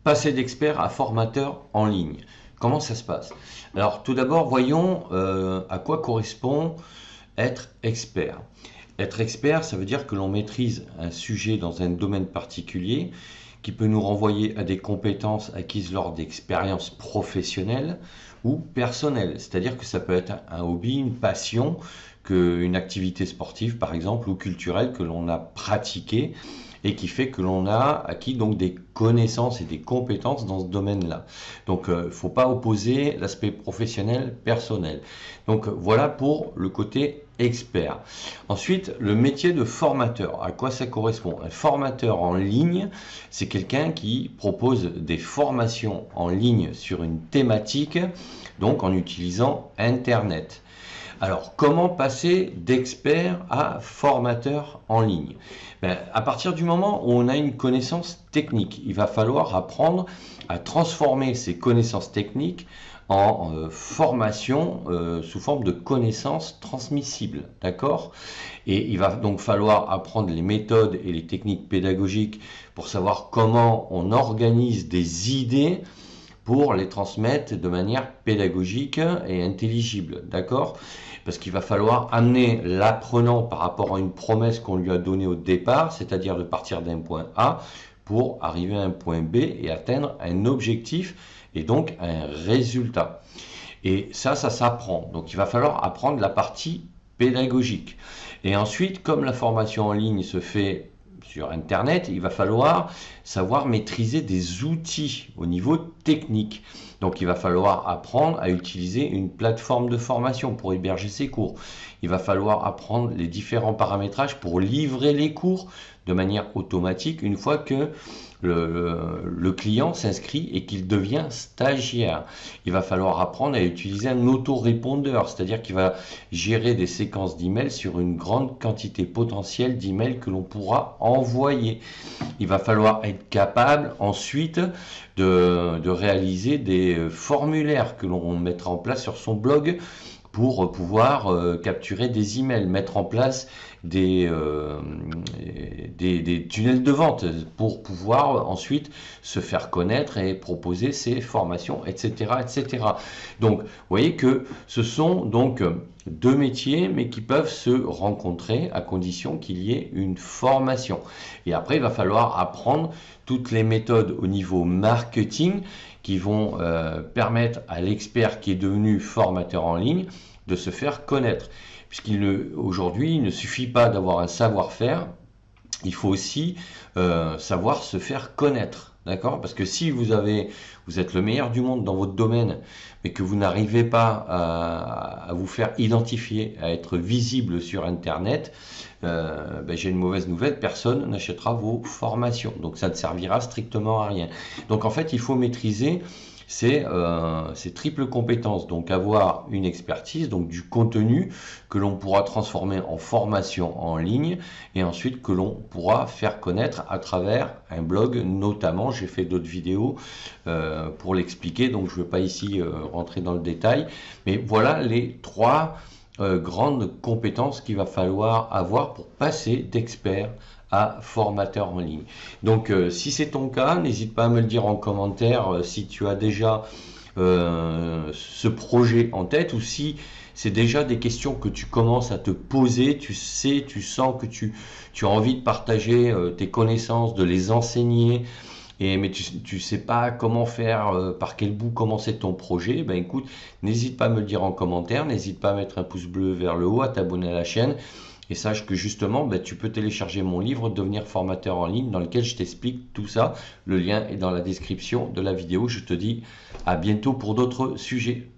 Passer d'expert à formateur en ligne. Comment ça se passe? Alors tout d'abord, voyons à quoi correspond être expert. Être expert, ça veut dire que l'on maîtrise un sujet dans un domaine particulier qui peut nous renvoyer à des compétences acquises lors d'expériences professionnelles ou personnelles. C'est-à-dire que ça peut être un hobby, une passion, une activité sportive par exemple ou culturelle que l'on a pratiquée et qui fait que l'on a acquis donc des connaissances et des compétences dans ce domaine-là. Donc il ne faut pas opposer l'aspect professionnel personnel. Donc voilà pour le côté expert. Ensuite, le métier de formateur, à quoi ça correspond? Un formateur en ligne, c'est quelqu'un qui propose des formations en ligne sur une thématique, donc en utilisant Internet. Alors, comment passer d'expert à formateur en ligne? À partir du moment où on a une connaissance technique, il va falloir apprendre à transformer ces connaissances techniques en formation sous forme de connaissances transmissibles, d'accord? Et il va donc falloir apprendre les méthodes et les techniques pédagogiques pour savoir comment on organise des idées pour les transmettre de manière pédagogique et intelligible, d'accord? Parce qu'il va falloir amener l'apprenant par rapport à une promesse qu'on lui a donnée au départ, c'est-à-dire de partir d'un point A pour arriver à un point B et atteindre un objectif et donc un résultat. Et ça s'apprend. Donc il va falloir apprendre la partie pédagogique. Et ensuite, comme la formation en ligne se fait sur Internet, il va falloir savoir maîtriser des outils au niveau technique. Donc il va falloir apprendre à utiliser une plateforme de formation pour héberger ses cours. Il va falloir apprendre les différents paramétrages pour livrer les cours de manière automatique une fois que le client s'inscrit et qu'il devient stagiaire. Il va falloir apprendre à utiliser un autorépondeur, c'est-à-dire qu'il va gérer des séquences d'emails sur une grande quantité potentielle d'emails que l'on pourra envoyer. Il va falloir être capable ensuite de réaliser des formulaires que l'on mettra en place sur son blog pour pouvoir capturer des emails, mettre en place des tunnels de vente pour pouvoir ensuite se faire connaître et proposer ses formations, etc., etc. Donc, vous voyez que ce sont donc deux métiers, mais qui peuvent se rencontrer à condition qu'il y ait une formation. Et après, il va falloir apprendre toutes les méthodes au niveau marketing qui vont permettre à l'expert qui est devenu formateur en ligne de se faire connaître. Puisqu'aujourd'hui, il ne suffit pas d'avoir un savoir-faire, il faut aussi savoir se faire connaître. D'accord? Parce que si vous êtes le meilleur du monde dans votre domaine, mais que vous n'arrivez pas à vous faire identifier, à être visible sur Internet, j'ai une mauvaise nouvelle, personne n'achètera vos formations. Donc ça ne servira strictement à rien. Donc en fait, il faut maîtriser ces triples compétences, donc avoir une expertise, donc du contenu que l'on pourra transformer en formation en ligne et ensuite que l'on pourra faire connaître à travers un blog notamment. J'ai fait d'autres vidéos pour l'expliquer, donc je ne vais pas ici rentrer dans le détail, mais voilà les trois grandes compétences qu'il va falloir avoir pour passer d'expert à formateur en ligne. Donc si c'est ton cas, n'hésite pas à me le dire en commentaire si tu as déjà ce projet en tête ou si c'est déjà des questions que tu commences à te poser, tu sens que tu as envie de partager tes connaissances, de les enseigner, mais tu sais pas comment faire, par quel bout commencer ton projet. Écoute, n'hésite pas à me le dire en commentaire, n'hésite pas à mettre un pouce bleu vers le haut, à t'abonner à la chaîne. Et sache que justement, tu peux télécharger mon livre Devenir formateur en ligne dans lequel je t'explique tout ça. Le lien est dans la description de la vidéo. Je te dis à bientôt pour d'autres sujets.